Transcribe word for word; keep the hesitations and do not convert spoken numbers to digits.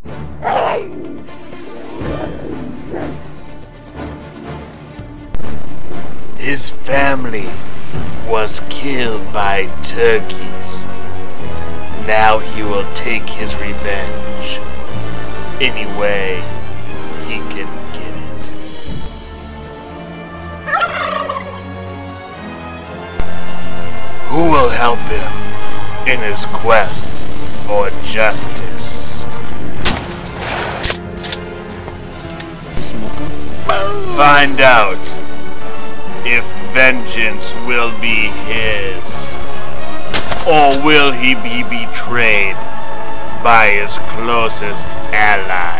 His family was killed by turkeys. Now he will take his revenge any way he can get it. Who will help him in his quest for justice? Find out if vengeance will be his, or will he be betrayed by his closest ally?